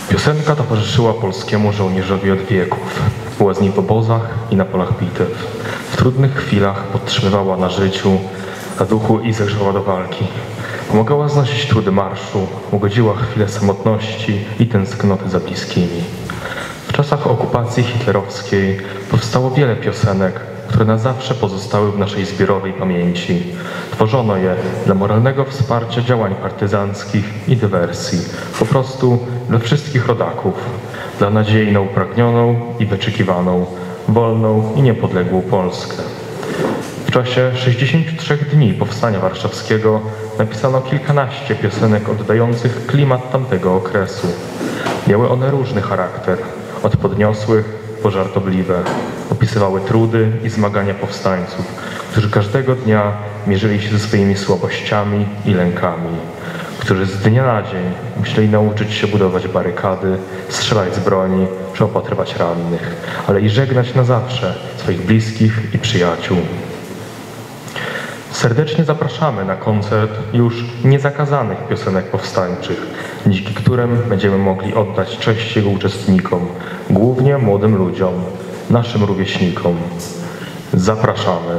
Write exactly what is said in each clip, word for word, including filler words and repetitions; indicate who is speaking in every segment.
Speaker 1: Piosenka towarzyszyła polskiemu żołnierzowi od wieków. Była z nim w obozach i na polach bitew. W trudnych chwilach podtrzymywała na życiu, na duchu i zagrzała do walki. Pomagała znosić trudy marszu, ugodziła chwilę samotności i tęsknoty za bliskimi. W czasach okupacji hitlerowskiej powstało wiele piosenek, które na zawsze pozostały w naszej zbiorowej pamięci. Tworzono je dla moralnego wsparcia działań partyzanckich i dywersji, po prostu dla wszystkich rodaków, dla nadziei na upragnioną i wyczekiwaną, wolną i niepodległą Polskę. W czasie sześćdziesięciu trzech dni Powstania Warszawskiego napisano kilkanaście piosenek oddających klimat tamtego okresu. Miały one różny charakter, od podniosłych po żartobliwe. Opisywały trudy i zmagania powstańców, którzy każdego dnia mierzyli się ze swoimi słabościami i lękami, którzy z dnia na dzień musieli nauczyć się budować barykady, strzelać z broni czy opatrywać rannych, ale i żegnać na zawsze swoich bliskich i przyjaciół. Serdecznie zapraszamy na koncert już niezakazanych piosenek powstańczych, dzięki którym będziemy mogli oddać cześć jego uczestnikom, głównie młodym ludziom, naszym rówieśnikom. Zapraszamy.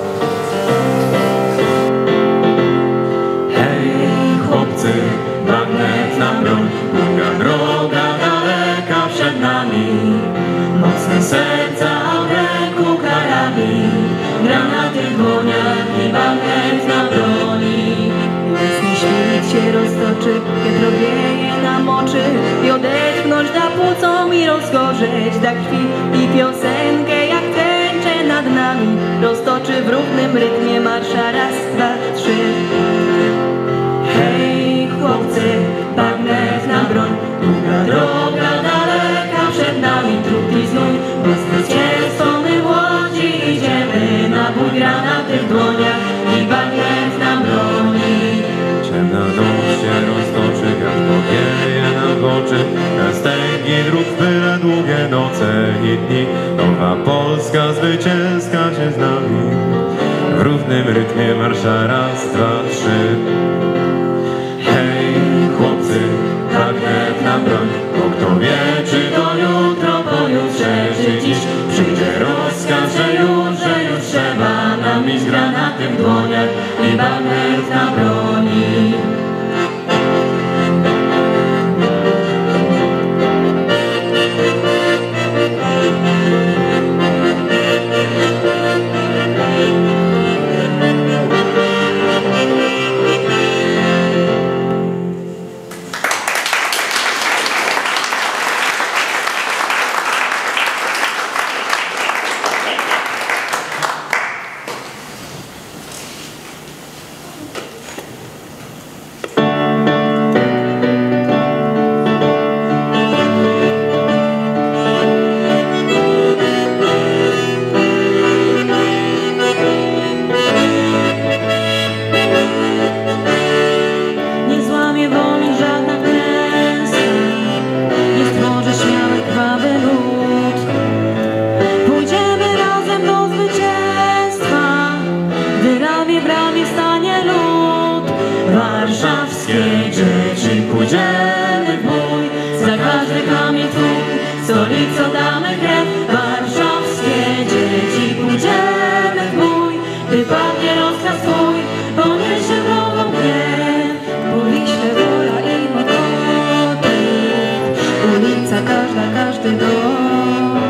Speaker 2: Hej, chłopcy, bagnet na broń, długa droga daleka przed nami. Mocne serca, a w ręku karabin, granaty w dłoniach i bagnet na broni.
Speaker 3: Jasny świt się roztoczy, wiatr wieje nam oczy i odetchnąć da płucom i rozgorzeć da krwi i piosenkę jak tęczę nad nami roztoczy w równym rytmie marsza raz, dwa, trzy.
Speaker 2: Hej, chłopcy, bagnet na broń, długa droga daleka przed nami, trud i znój, bo zwycięstwo my w Łodzi idziemy, na bój granaty w dłoniach i bagnet na broni. Ciemna noc się roztoczy, wiatr powieje nam w oczy, na stęgi dróg byle długie noce i dni. Nowa Polska zwycięska się z nami, w równym rytmie marsza raz, dwa, trzy. Hej, chłopcy, bagnet na broń, bo kto wie, czy to jutro, pojutrze, czy dziś przyjdzie rozkaz, że już, że już trzeba nam mieć granaty w dłoniach i bagnet na broni. Stolico damy krew, warszawskie dzieci, pójdziemy w bój, gdy padnie rozkaz twój, poniesie wrogą gniew.
Speaker 3: Po Wiśle wola i Mokotów, ulica każda, każdy dom.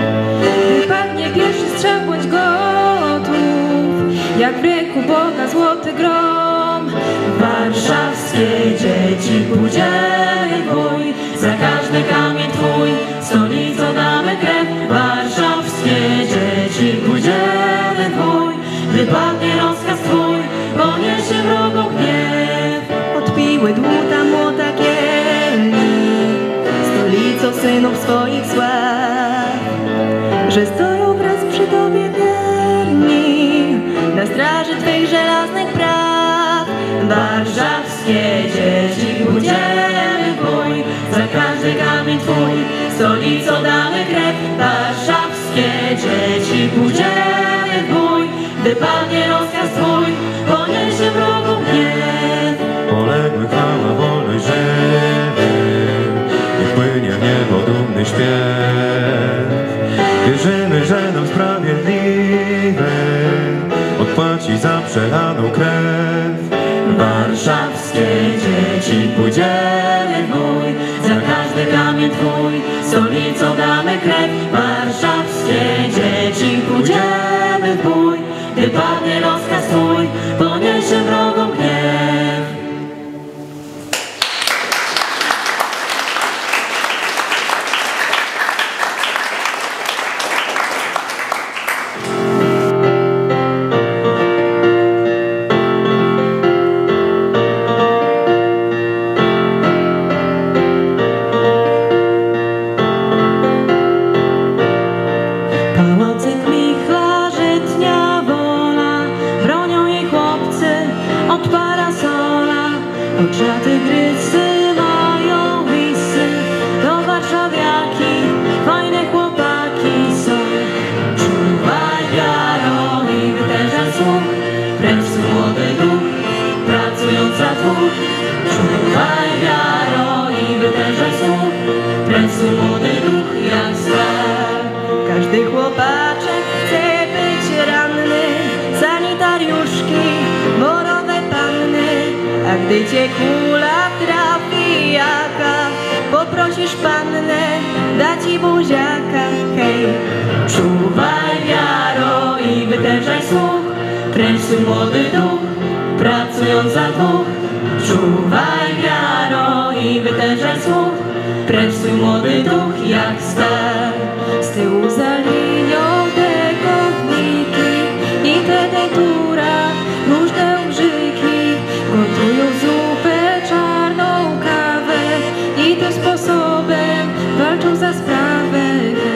Speaker 3: Gdy padnie pierwszy strzał, bądź gotów, jak w ręku Boga złoty grom.
Speaker 2: Warszawskie dzieci, pójdziemy w bój, za każdy kamień twój, stolicą damy krew. Warszawskie dzieci, pójdziemy w bój, gdy padnie rozkaz twój, poniesie wrogą gniew.
Speaker 3: Odpiły dłuta młota kielni, stolicą synów swoich sław, że stoją wraz przy tobie wierni, na straży twych żelaznych praw.
Speaker 2: Warszawskie dzieci, pójdziemy w bój, za każdy kamień twój, stolicą damy krew. Warszawskie dzieci, pójdziemy w bój, gdy padnie rozkaz twój, poniesie wrogą gniew. Poległy chwała wolność żywym, niech
Speaker 4: kochaną krew.
Speaker 2: Warszawskie dzieci, pójdziemy w bój, za każdy kamień twój, stolicą damy krew. Warszawskie dzieci, pójdziemy w bój, gdy padnie rozkaz twój, poniesie wrogom gniew.
Speaker 3: Oczna tygrysy mają wisy, to warszawiaki, fajne chłopaki są. Czuwaj wiaro i wytężaj słuch, precz młody duch, pracując za dwóch. Czuwaj wiaro i wytężaj słuch, precz młody duch jak star.
Speaker 2: Każdy chłopaczek chce być ranny, sanitariuszki, borowe panny. A gdy cię kula trafi jaka, poprosisz pannę, da ci buziaka, hej. Czuwaj wiaro i wytężaj słuch, precz swój młody duch, pracując za dwóch. Czuwaj wiaro i wytężaj słuch, precz swój młody duch jak star.
Speaker 3: Z tyłu za linią dekowniki, intendentura, różne użyki, gotują zupę, czarną kawę i tym sposobem walczą za sprawę.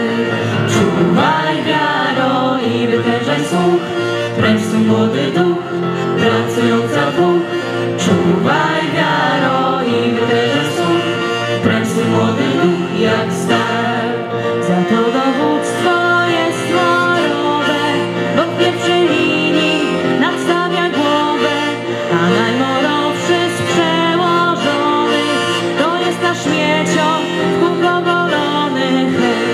Speaker 2: Czuwaj wiaro i wytężaj słuch, precz swój młody duch, pracując za dwóch. Czuwaj wiaro i wytężaj słuch, precz swój młody duch jak star.
Speaker 3: Za to dowództwo jest morowe, bo w pierwszej linii nadstawia głowę, a najmorowszy z przełożonych to jest nasz śmiecio w kółko golonych.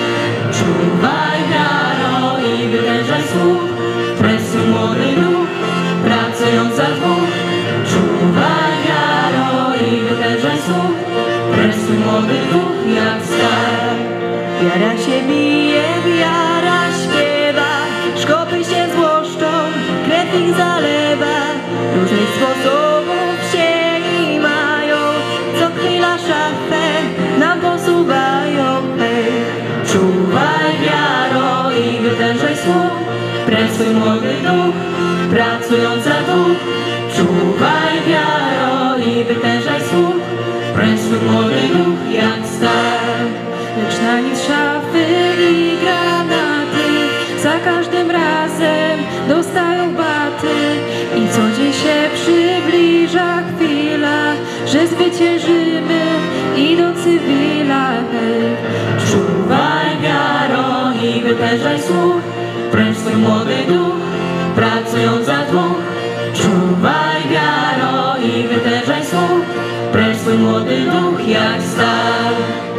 Speaker 2: Czuwaj wiaro i wytężaj słuch, precz swój młody duch, pracując za dwóch. Czuwaj wiaro i wytężaj słuch, precz swój młody duch jak star.
Speaker 3: Wiara się bije, wiara śpiewa, szkopy się złoszczą, krew ich zalewa. Różnych sposobów się i mają, co chwila szafę nam posuwają. Hej.
Speaker 2: Czuwaj wiaro i wytężaj słuch, precz swój młody duch, pracując za dwóch. Czuwaj wiaro i wytężaj słuch, precz swój młody duch jak star.
Speaker 3: Lecz na nic szafy i granaty za każdym razem dostają baty. I co dzień się przybliża chwila, że zwyciężymy i do cywila. Hej.
Speaker 2: Czuwaj wiaro i wytężaj słuch, precz swój młody duch, pracując za dwóch. Czuwaj wiaro i wytężaj słuch, precz swój młody duch jak star.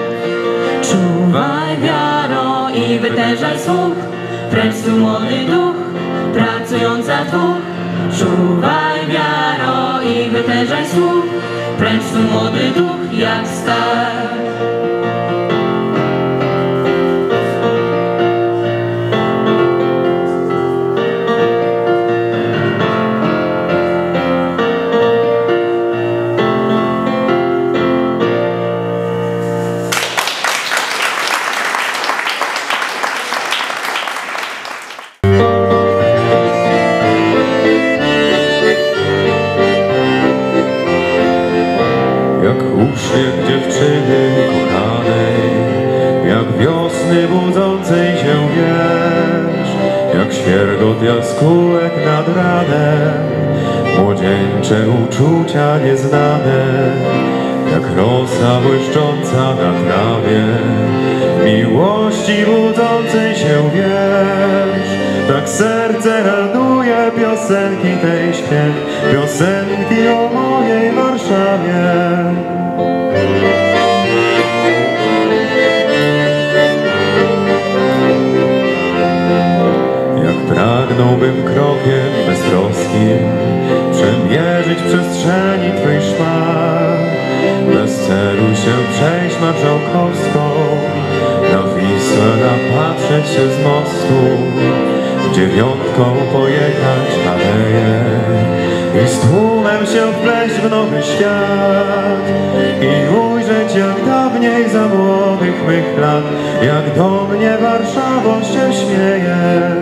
Speaker 2: Czuwaj wiaro i wytężaj słuch, precz swój młody duch, pracując za dwóch. Czuwaj wiaro i wytężaj słuch, precz swój młody duch jak star.
Speaker 4: Uśmiech dziewczyny kochanej, jak wiosny budzącej się wiersz, jak świergot jaskółek nad ranem, młodzieńcze uczucia nieznane, jak rosa błyszcząca na trawie, miłości budzącej się wiersz. Tak serce raduje piosenki tej śpiew, piosenki o mojej Warszawie. Jak pragnąłbym krokiem beztroskim się przejść marszałkowską, na Wisłę napatrzeć się z mostu, dziewiątką pojechać aleję i z tłumem się wpleść w nowy świat i ujrzeć jak dawniej za młodych mych lat, jak do mnie Warszawo się śmieje.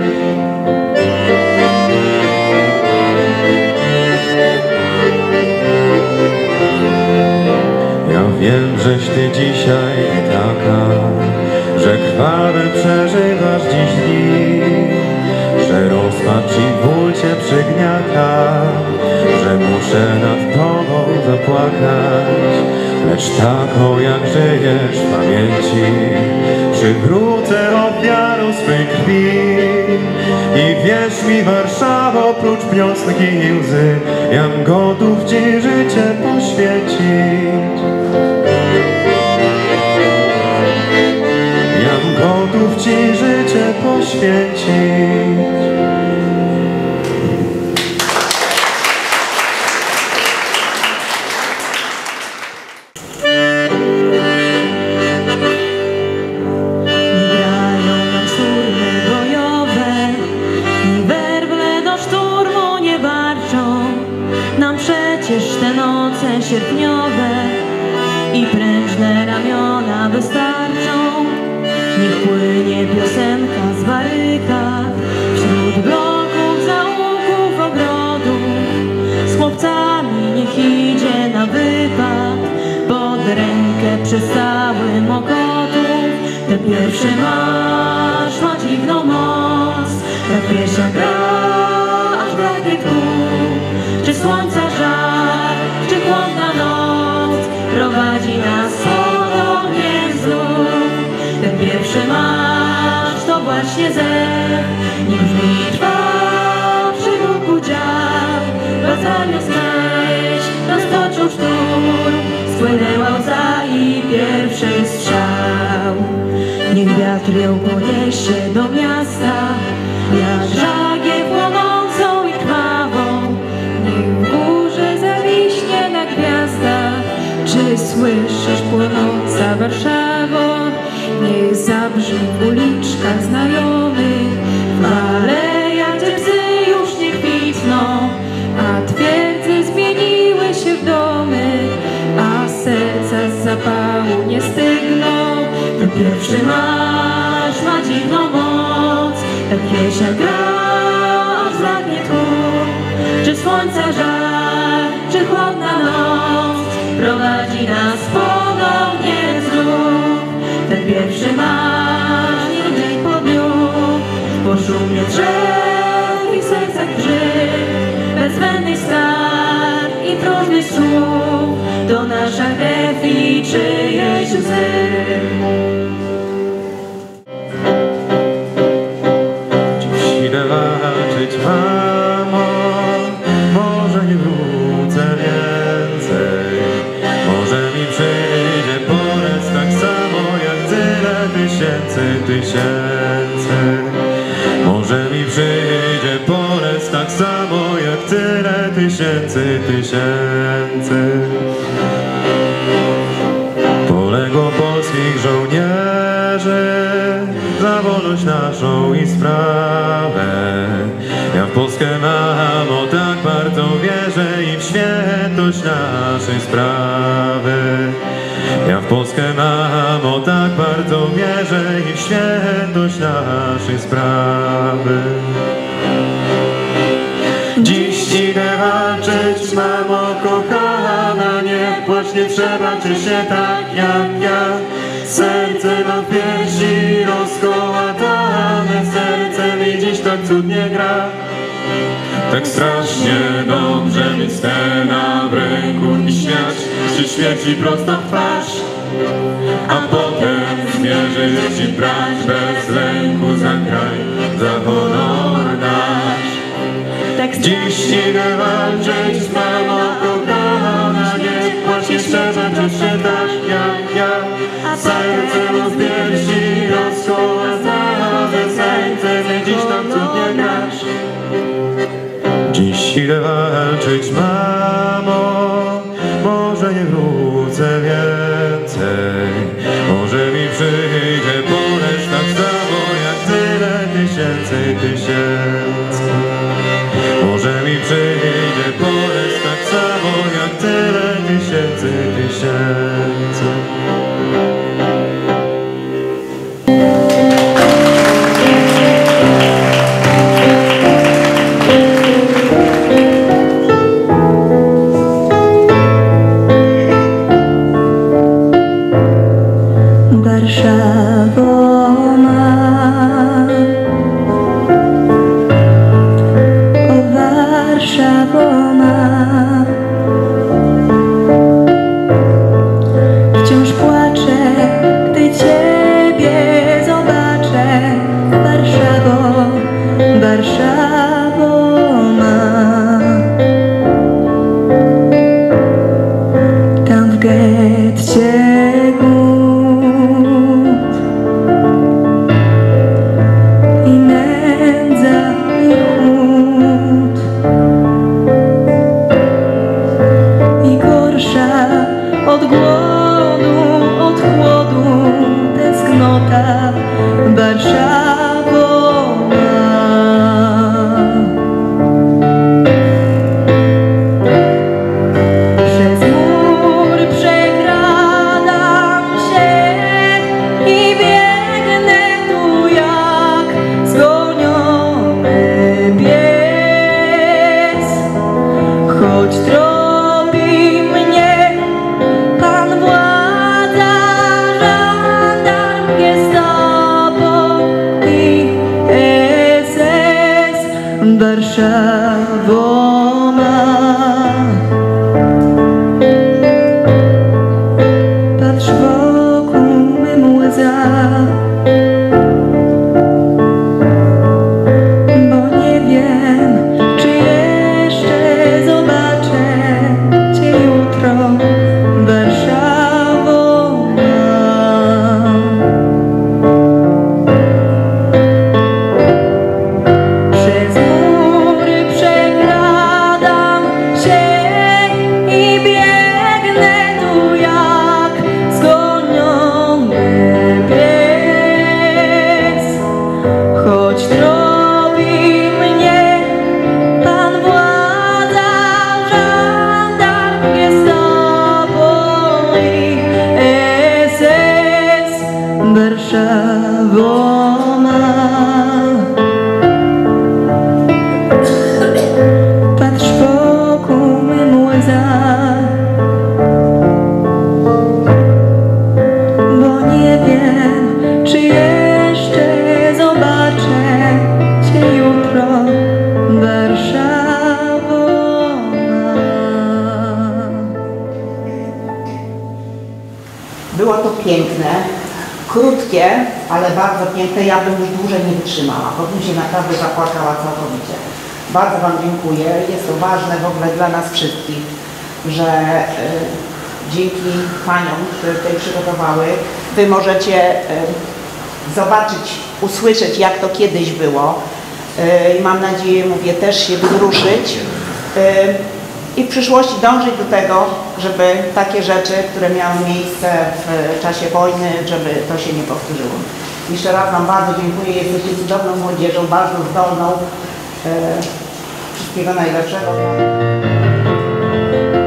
Speaker 4: Ja wiem, żeś ty dzisiaj taka, że krwawy przeżywasz dziś dni, że rozpacz i ból cię przygniata, że muszę nad tobą zapłakać, lecz taką jak żyjesz w pamięci przywrócę ofiarą swej krwi. I wierz mi, Warszawo, oprócz piosenki i łzy, jam gotów ci życie poświęcić. Jam gotów ci życie poświęcić.
Speaker 3: Sierpniowe i prężne ramiona wystarczą. Niech płynie piosenka z barykad wśród bloków, zaułków, ogrodów. Z chłopcami niech idzie na wypad pod rękę przez cały Mokotów. Ten pierwszy marsz ma dziwną moc, ta pierwsza gra aż braknie tchu. Czy słońca żar, czy chłodna noc prowadzi nas ponownie znów. Ten pierwszy marsz to właśnie zew, nim brzmi trwa przy łuku dział. Batalion znaleźć rozpoczął szturm, spłynęła łza i pierwszy strzał. Niech wiatr ją poniesie do miasta, jak żagię płonącą i krwawą. Niech w górze zawiśnie na gwiazdach. Czy słyszysz, płonąca Warszawo? Niech zabrzmi w uliczkach znajomych, w alejach gdzie psy już nie kwitną, a twierdze zmieniły się w domy, a serca z zapału nie stygną. Ten pierwszy marsz ma dziwną moc, ta pieśń gra aż zbraknie tchu. Czy słońca żar, czy chłodna noc prowadzi nas ponownie znów. Ten pierwszy marsz nie dzień po dniu, po szumie drzew i sercach brzyk, bezwzględnych skarg i próżnych słów, to nasza krew i czyjeś łzy.
Speaker 4: Dziś idę walczyć, mamo, może nie wrócę więcej. Może mi przyjdzie pores tak samo jak tyle tysięcy, tysięcy. Może mi przyjdzie pores tak samo jak tyle tysięcy, tysięcy. Poległo polskich żołnierzy za wolność naszą i sprawę. Ja w Polskę, mamo, tak bardzo wierzę i w świętość naszej sprawy. Ja w Polskę, mamo, tak bardzo wierzę i w świętość naszej sprawy. Dziś idę walczyć, mamo kochana, nie płacz, nie trzeba cię się tak jak ja. Serce mam w piersi rozkołatane, serce mi dziś tak cudnie gra. Tak strasznie dobrze mieć stena w ręku i śmiać przy śmierci prosto w twarz, a potem zmierzyć i brać bez lęku za kraj, za honor nasz. Dziś idę walczyć, mamo kochana, nie płacz, nie trzeba cię się tak jak ja. Serce mam w piersi rozkołatane, serce mnie dziś tak cudnie grasz. Dziś idę walczyć, mamo, może nie wrócę więcej.
Speaker 3: Warszawo ma, o Warszawo ma, wciąż płaczę, gdy Ciebie zobaczę. Warszawo, Warszawo ma, tam w getcie od głodu, od chłodu, tęsknota Warszawo ma. Przez mur przekradam się i biegnę tu jak zgoniony pies, choć tropi mnie Warszawo ma. Patrz wokół mym łza, bo nie wiem, czy jeszcze zobaczę Cię jutro. Warszawo ma. Przez mury przekradam się i biegnę tu jak zgoniony pies, choć tropi mnie pan władza, żandarm, gestapo i S S. Warszawo ma. Patrz wokół mym łza, bo nie wiem, czy jeszcze zobaczę Cię jutro. Warszawo ma.
Speaker 5: Było to piękne, krótkie, ale bardzo piękne. Ja bym już dłużej nie wytrzymała, bo bym się naprawdę zapłakała całkowicie. Bardzo Wam dziękuję. Jest to ważne w ogóle dla nas wszystkich, że y, dzięki Paniom, które tutaj przygotowały, Wy możecie y, zobaczyć, usłyszeć, jak to kiedyś było. I y, mam nadzieję, mówię, też się wzruszyć. Y, I w przyszłości dążyć do tego, żeby takie rzeczy, które miały miejsce w czasie wojny, żeby to się nie powtórzyło. Jeszcze raz Wam bardzo dziękuję. Jesteście cudowną młodzieżą, bardzo zdolną. Wszystkiego najlepszego.